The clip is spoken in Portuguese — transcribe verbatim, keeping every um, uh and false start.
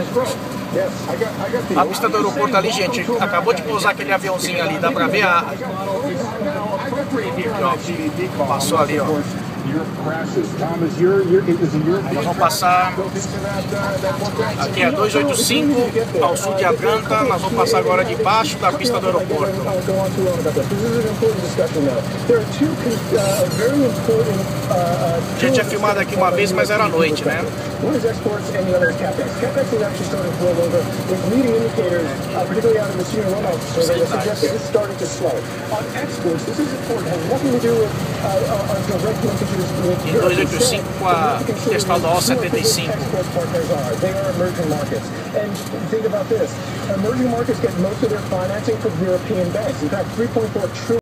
A pista do aeroporto ali, gente, acabou de pousar aquele aviãozinho ali, dá pra ver a... Ó, passou ali, ó. Nós vamos passar aqui é duzentos e oitenta e cinco ao sul de Atlanta. Nós vamos passar agora debaixo da pista do aeroporto. A gente tinha filmado aqui uma vez, mas era à noite, né? Em duzentos e oitenta e cinco com a Estadual setenta e cinco. Emerging markets get most of their financing from European banks. In fact, three point four trillion